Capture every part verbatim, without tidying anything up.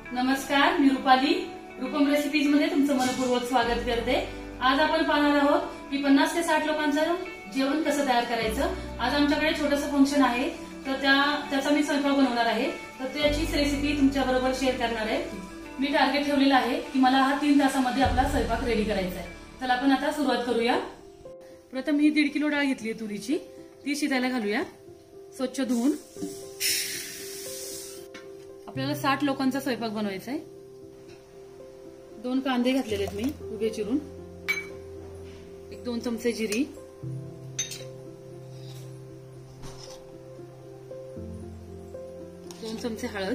नमस्कार, मी रुपाली रूपम रेसिपीज मध्ये तुमचं मनपूर्वक स्वागत करते। आज आपण पाहणार आहोत की पन्नास ते साठ लोकांचं जेवण कसं तयार करायचं। आज आमच्याकडे छोटंसं फंक्शन आहे, तर त्या त्याचा मी स्वयंपाक बनवणार आहे, तर त्याचीच रेसिपी तुमच्या बरोबर शेअर करणार आहे। मी टार्गेट ठेवलेला आहे की मला हा तीन तासामध्ये आपला स्वयंपाक रेडी करायचा आहे। तर आपण आता सुरुवात करूया। प्रथम ही दीड किलो डाळ घेतली आहे तुरीची, ती शिजायला घालूया स्वच्छ धुवून। आपल्याला साठ लोकांचा स्वयंपाक बनवायचा आहे। दोन कांदे घातलेले आहेत मी उभे चिरून, एक दोन चमचे जिरी, दोन चमचे हळद।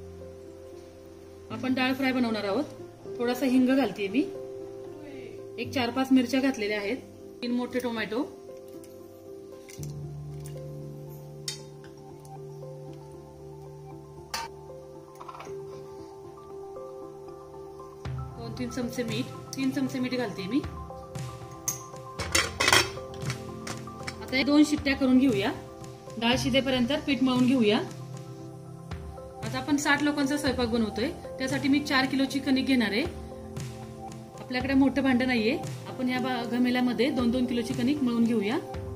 आपण डाळ फ्राय बनवणार आहोत। थोडासा हिंग घालते मी, एक चार पाच मिरच्या घातलेल्या आहेत, तीन मोठे टोमॅटो, दोन तीन चमचे मीठ, तीन चमचे मीठ घालते मी। आता दोन शिट्ट्या करून घेऊया। डाळ शिजेपर्यंत पीठ मळून घेऊया। आता आपण साठ लोकांचा स्वयंपाक बनवतोय, त्यासाठी मी चार किलोची कणिक घेणार आहे। आपल्याकडे मोठं भांड नाहीये, आपण या घमेल्यामध्ये दोन दोन किलोची कणिक मळून घेऊया।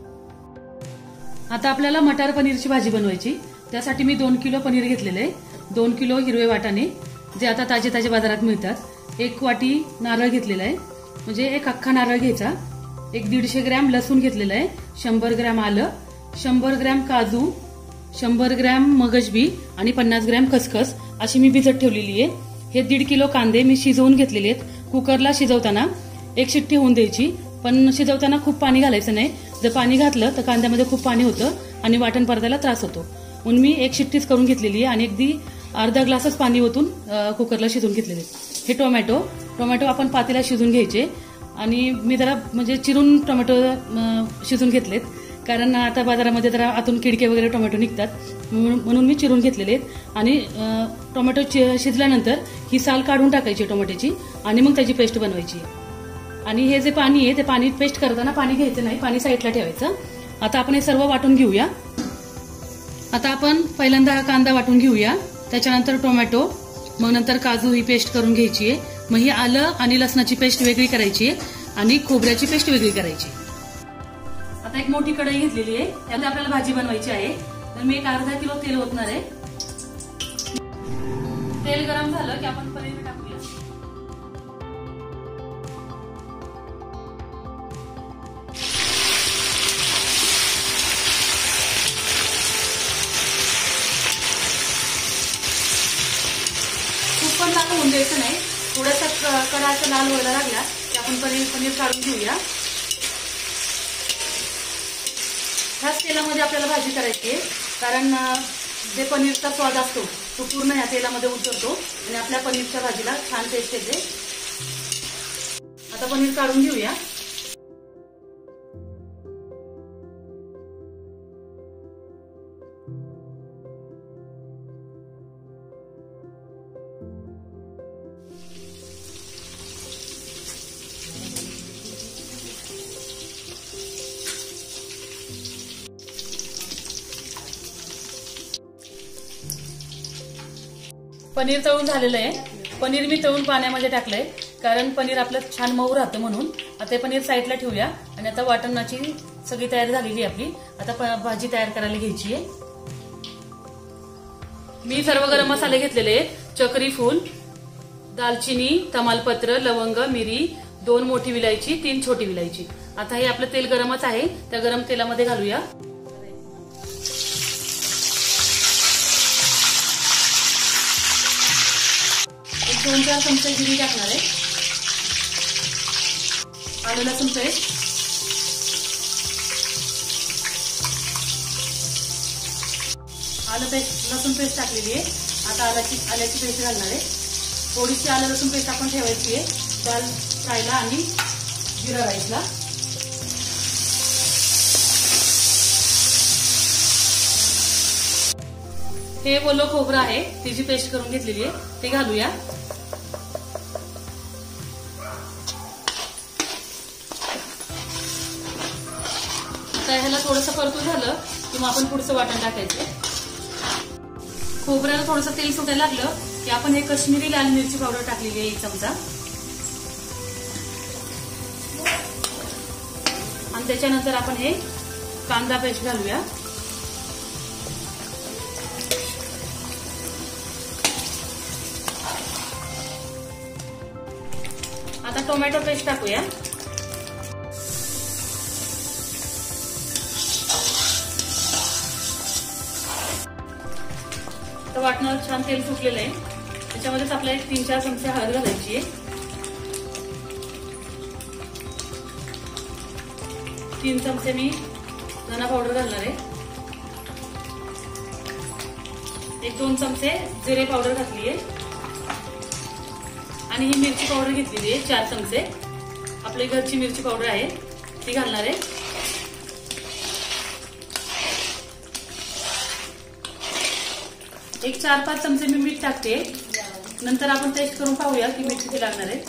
आता आपल्याला मटार पनीरची भाजी बनवायची, त्यासाठी मी दोन किलो पनीर घेतलेले आहे। दोन किलो हिरवे वाटाणे जे आता ताजे ताजे बाजारात मिळतात, एक वाटी नारळ घेतलेला आहे, म्हणजे एक अख्खा नारळ घ्यायचा, एक दीडशे ग्रॅम लसूण घेतलेला आहे, शंभर ग्रॅम आलं, शंभर ग्रॅम काजू, शंभर ग्रॅम मगजबी आणि पन्नास ग्रॅम खसखस अशी मी भिजत ठेवलेली आहे। हे दीड किलो कांदे मी शिजवून घेतलेले आहेत। कुकरला शिजवताना एक शिट्टी होऊन द्यायची, पण शिजवताना खूप पाणी घालायचं नाही। जर पाणी घातलं तर कांद्यामध्ये खूप पाणी होतं आणि वाटण परतायला त्रास होतो, म्हणून मी एक शिट्टीच करून घेतलेली आहे आणि अगदी अर्धा ग्लासच पाणी ओतून कुकरला शिजवून घेतलेले। हे टोमॅटो टोमॅटो आपण पातेल्यात शिजून घ्यायचे आणि मी जरा म्हणजे चिरून टोमॅटो शिजून घेतलेत, कारण आता बाजारामध्ये जरा आतून किडके वगैरे टोमॅटो निघतात, म्हणून मी चिरून घेतलेले आहेत। आणि टोमॅटो शिजल्यानंतर ही साल काढून टाकायची टोमॅटोची आणि मग त्याची पेस्ट बनवायची। आणि हे जे पाणी आहे ते पाणी पेस्ट करताना पाणी घ्यायचं नाही, पाणी साईडला ठेवायचं। आता आपण हे सर्व वाटून घेऊया। आता आपण पहिल्यांदा हा कांदा वाटून घेऊया, त्याच्यानंतर टोमॅटो, मग नंतर काजू ही पेस्ट करून घ्यायची आहे, मग ही आलं आणि लसणाची पेस्ट वेगळी करायची आहे आणि खोबऱ्याची पेस्ट वेगळी करायची। आता एक मोठी कढई घेतलेली आहे, त्यामध्ये आपल्याला भाजी बनवायची आहे, तर मी एक अर्धा किलो तेल ओतणार आहे। तेल गरम झालं की आपण पनीर टाकूया। खूप पण लाल होऊन द्यायचं नाही, थोडासा कडाचा लाल व्हायला लागला की आपण पनीर पनीर काढून घेऊया। ह्याच तेलामध्ये आपल्याला भाजी करायची आहे, कारण जे पनीरचा स्वाद असतो तो पूर्ण या तेलामध्ये उतरतो आणि आपल्या पनीरच्या भाजीला छान टेस्ट येते। आता पनीर काढून घेऊया। पनीर तळून झालेलं आहे। पनीर मी तळून पाण्यामध्ये टाकलंय, कारण पनीर आपलं छान मऊ राहतं म्हणून। आता पनीर साईडला ठेवूया आणि आता वाटणाची सगळी तयारी झालेली आपली। आता भाजी तयार करायला घ्यायची आहे। मी सर्व गरम मसाले घेतलेले आहेत, चक्री फूल, दालचिनी, तमालपत्र, लवंग, मिरी, दोन मोठी विलायची, तीन छोटी विलायची। आता हे आपलं तेल गरमच आहे, त्या गरम तेलामध्ये घालूया। दोन चार चमचे जिरी टाकणार आहे, आलं लसूण पेस्ट, आलं पेस्ट लसूण पेस्ट टाकलेली आहे। आता आल्याची आल्याची पेस्ट घालणार आहे। थोडीशी आलं लसूण पेस्ट आपण ठेवायची आहे दाल फ्रायला आणि जिरा राईसला। हे ओलं खोबरं आहे, त्याची पेस्ट करून घेतलेली आहे, ते घालूया। आता ह्याला थोडंसं परतून झालं की मग आपण पुढचं वाटण टाकायचं। खोबऱ्याला थोडंसं तेल सुटायला लागलं की आपण हे काश्मीरी लाल मिरची पावडर टाकलेली आहे एक चमचा, आणि त्याच्यानंतर आपण हे कांदा पेस्ट घालूया. आता टोमॅटो पेस्ट टाकूया. तर वाटणावर छान तेल सुटलेलं आहे. त्याच्यामध्येच आपल्याला तीन चार चमचे हळद घालायची आहे, तीन चमचे मी धना पावडर घालणार आहे, एक दोन चमचे जिरे पावडर घातली आहे, आणि ही मिरची पावडर घेतलेली आहे चार चमचे, आपली घरची मिरची पावडर आहे ती घालणार आहे. एक चार पाच चमचे मी मीठ टाकते, नंतर आपण टेस्ट करून पाहूया की मीठ किती लागणार आहे.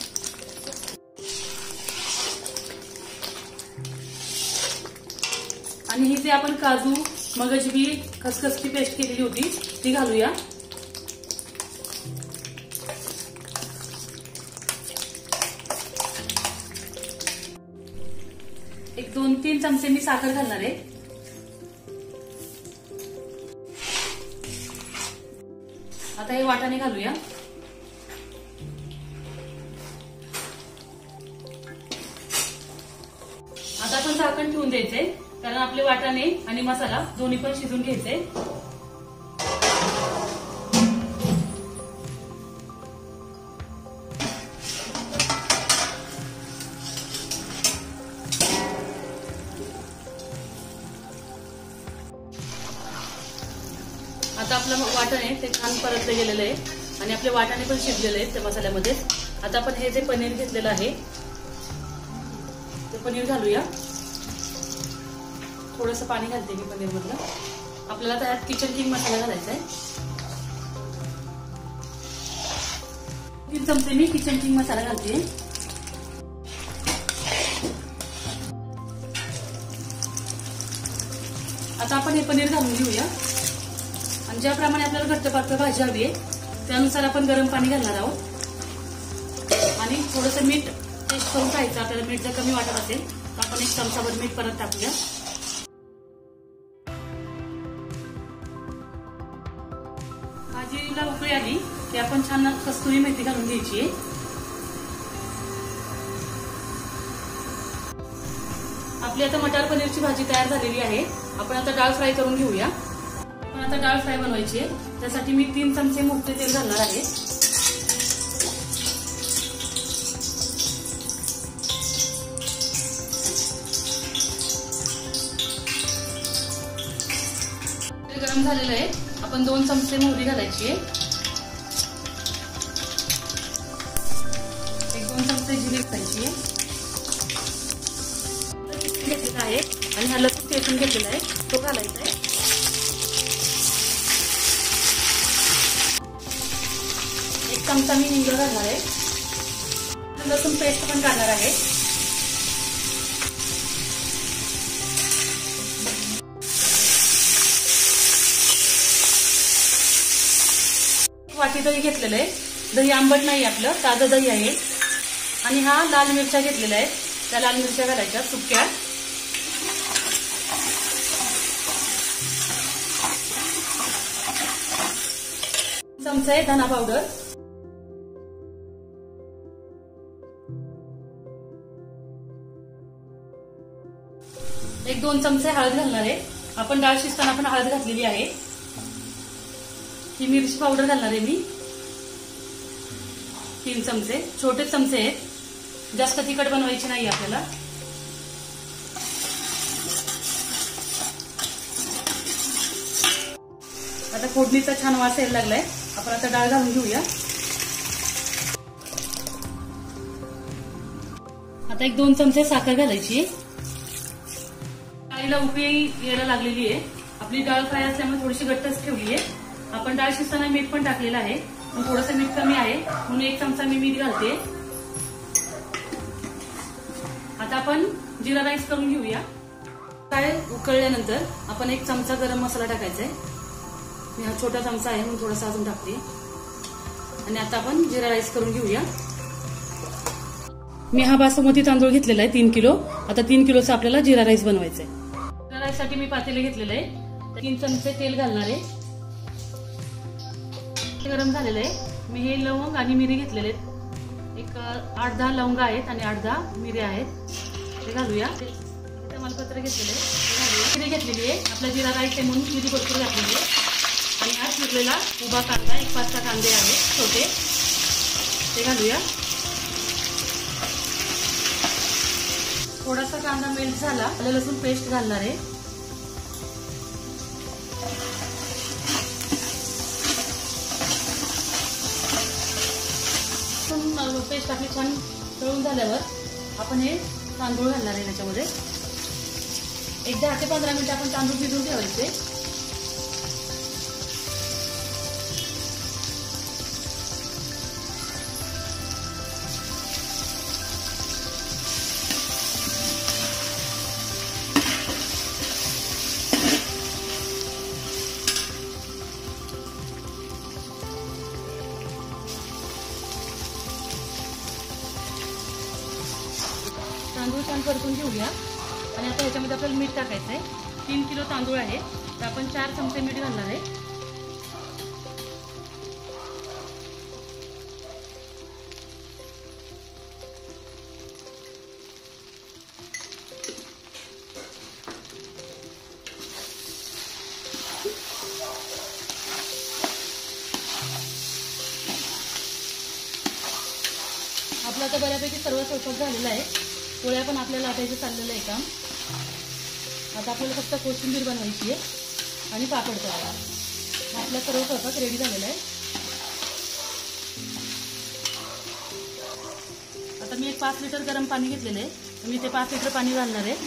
आणि ही जे आपण काजू, मगजबी, खसखसची पेस्ट केलेली होती ती घालूया. एक दोन तीन चमचे मी साखर घालणार आहे. आता हे वाटाणे घालूया. आता आपण झाकण ठेवून द्यायचंय, कारण आपले वाटाणे आणि मसाला दोन्ही पण शिजून घ्यायचे. आता आपलं वाटाणे ते छान परतले गेलेलं आहे आणि आपले वाटाणे पण शिजलेले आहेत त्या मसाल्यामध्ये. आता आपण हे जे पनीर घेतलेलं आहे ते पनीर घालूया. थोडंसं पाणी घालते मी पनीर मधलं. आपल्याला त्यात किचन किंग मसाला घालायचा आहे. तीन चमचे मी किचन किंग मसाला घालते. आता आपण हे पनीर घालून घेऊया, आणि ज्याप्रमाणे आपल्याला घट्ट पातळ भाजी हवी आहे त्यानुसार आपण गरम पाणी घालणार आहोत. आणि थोडंसं मीठ टेस्ट करून पाहायचं. आपल्याला मीठ जर कमी वाटत असेल तर आपण एक चमचाभर मीठ परत टाकूया. भाजीला उकळी आली की आपण छान कस्तुरी मेथी घालून घ्यायची आहे. आपली आता मटार पनीरची भाजी तयार झालेली आहे. आपण आता डाळ फ्राय करून घेऊया. आपण आता डाळ फ्राय बनवायची आहे, त्यासाठी मी तीन चमचे मोठे तेल घालणार आहे. तेल गरम झालेलं आहे. आपण दोन चमचे मोहरी घालायची आहे, एक दोन चमचे जिरे घालायची आहे, घेतलेला आहे, आणि हा लसूण ठेचून घेतलेला आहे तो घालायचा आहे. एक चमचा मी हिंग घालणार आहे. लसूण पेस्ट पण घालणार आहे. वाटी दही घेतलेलं आहे. दही आंबट नाही आपलं, ताजं दही आहे. आणि हा लाल मिरच्या घेतलेल्या आहेत, त्या लाल मिरच्या घालायच्या सुक्या. चमचा आहे धना पावडर, एक दोन चमचे हळद घालणार आहे. आपण डाळ शिजताना पण हळद घातलेली आहे. ही मिरची पावडर घालणार आहे मी तीन चमचे, छोटे चमचे आहेत, जास्त तिखट बनवायची नाही आपल्याला. आता फोडणीचा छान वास यायला लागलाय. आपण आता डाळ घालून घेऊया. आता एक दोन चमचे साखर घालायची. डाळीला उकळी यायला लागलेली आहे. आपली डाळ फ्राय असल्यामुळे थोडीशी घट्टच ठेवली आहे. आपण डाळ शिजताना मीठ पण टाकलेलं आहे, पण थोडंसं मीठ कमी आहे म्हणून एक चमचा मी मीठ घालते. आता आपण जिरा राईस करून घेऊया. डाळ उकळल्यानंतर आपण एक चमचा गरम मसाला टाकायचा आहे. मी हा छोटा चमचा आहे म्हणून थोडासा अजून टाकते. आणि आता आपण जिरा राईस करून घेऊया. मी हा बासमती तांदूळ घेतलेला आहे तीन किलो. आता तीन किलोचा आपल्याला जिरा राईस बनवायचा आहे. जिरा राईस साठी मी पातेले घेतलेलं आहे. तीन चमचे तेल घालणार आहे. गरम झालेलं आहे. मी हे लवंग आणि मिरी घेतलेले आहेत. एक आठ दहा लवंग आहेत आणि आठ दहा मिऱ्या आहेत. ते घालूया. तमालपत्र घेतलेले आहे. मिरी घेतलेली आहे. आपला जिरा राईस आहे म्हणून मिरी भरपूर घातलेली आहे. आणि हा चिरलेला उभा कांदा एक पाच सहा कांदे आहेत छोटे, ते घालूया. थोडासा कांदा मेल्ट झाला, आलं लसूण पेस्ट घालणार आहे. पेस्ट आपली छान तळून झाल्यावर आपण हे तांदूळ घालणार आहे त्याच्यामध्ये. एक दहा ते पंधरा मिनिटं आपण तांदूळ भिजवून ठेवायचे. तांदूळ छान परतून घेऊया. आणि आता ह्याच्यामध्ये आपल्याला मीठ टाकायचं आहे. तीन किलो तांदूळ आहे तर आपण चार चमचे मीठ घालणार आहे. आपलं आता बऱ्यापैकी सर्व स्वयंपाक झालेला आहे. पोळ्या पण आपल्याला लाटायचं चाललेलं आहे काम. आता आपल्याला फक्त कोशिंबीर बनवायची आहे आणि पापड करायला. आपला सर्व स्वयंपाक रेडी झालेला आहे. आता मी एक पाच लिटर गरम पाणी घेतलेलं आहे. मी ते पाच लिटर पाणी घालणार आहे.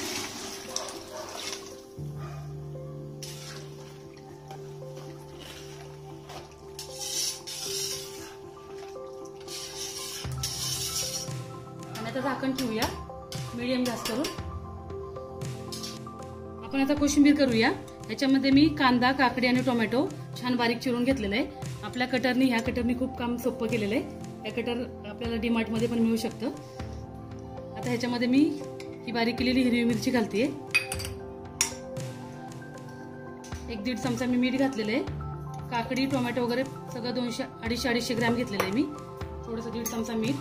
आणि आता झाकण ठेवूया मीडियम गॅस करून. आपण आता कोशिंबीर करूया. याच्यामध्ये मी कांदा, काकडी आणि टोमॅटो छान बारीक चिरून घेतलेलं आहे. आपल्या कटरनी ह्या कटरनी खूप काम सोपं केलेलं आहे. हे कटर आपल्याला डीमार्ट मध्ये पण मिळू शकतं. आता ह्याच्यामध्ये मी ही बारीक केलेली हिरवी मिरची घालतेय. एक दीड चमचा मी मीठ घातलेलं आहे. काकडी, टोमॅटो वगैरे सगळं दोनशे अडीचशे अडीचशे ग्रॅम घेतलेलं आहे मी. थोडंसं दीड चमचा मीठ,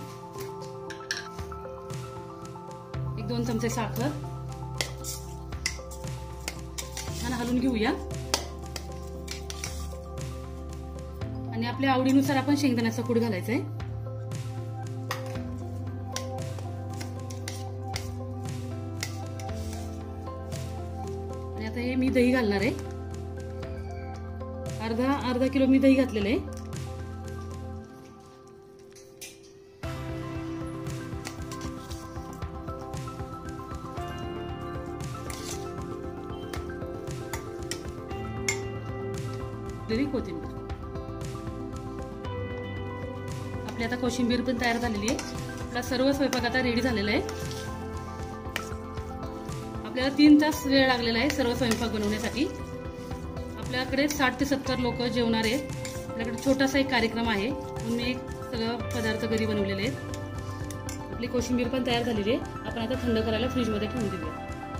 एक दोन चमचे साखर छान हलवून घेऊया. आणि आपल्या आवडीनुसार आपण शेंगदाण्याचा कूट घालायचा आहे. आणि आता हे मी दही घालणार आहे. अर्धा अर्धा किलो मी दही घातलेलं आहे. कोथिंबीर. आपली आता कोशिंबीर पण तयार झालेली आहे. आपला सर्व स्वयंपाक आता रेडी झालेला आहे. आपल्याला तीन तास वेळ लागलेला आहे सर्व स्वयंपाक बनवण्यासाठी. आपल्याकडे साठ ते सत्तर लोक जेवणार आहेत. आपल्याकडे छोटासा एक कार्यक्रम आहे म्हणून मी सगळं पदार्थ घरी बनवलेले आहेत. आपली कोशिंबीर पण तयार झालेली आहे. आपण आता थंड करायला फ्रीजमध्ये ठेवून देऊया.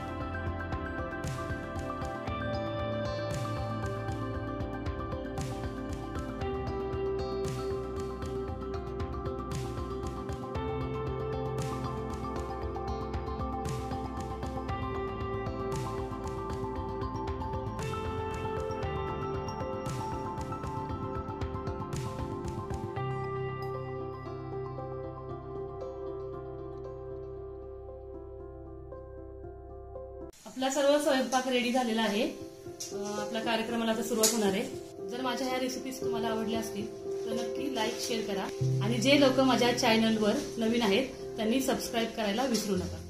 आपला सर्व स्वयंपाक रेडी झालेला आहे. आपल्या कार्यक्रमाला आता सुरुवात होणार आहे. जर माझ्या ह्या रेसिपीज तुम्हाला आवडल्या असतील तर नक्की लाईक शेअर करा. आणि जे लोक माझ्या चॅनलवर नवीन आहेत त्यांनी सबस्क्राईब करायला विसरू नका.